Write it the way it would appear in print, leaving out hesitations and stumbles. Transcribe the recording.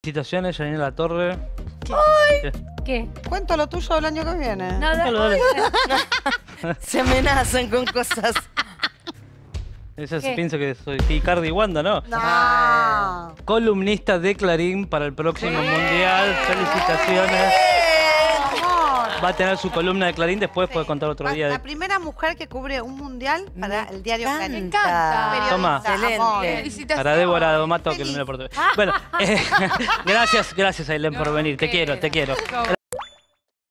Felicitaciones, Janine Latorre. ¿Qué? Cuento lo tuyo del año que viene. No, Dale. Se amenazan con cosas. Ella se ¿Qué? piensa que soy Icardi Wanda, ¿no? No. Columnista de Clarín para el próximo Mundial. Felicitaciones. Amor. Va a tener su columna de Clarín, después puede contar otro día. La primera mujer que cubre un mundial para el diario encanta. Clarín. Me encanta. Periodista, Toma. Excelente. amor. Felicitaciones. Para Débora Domato, que Feliz. no me lo portugués. Bueno, gracias Ailén por venir. Te quiero.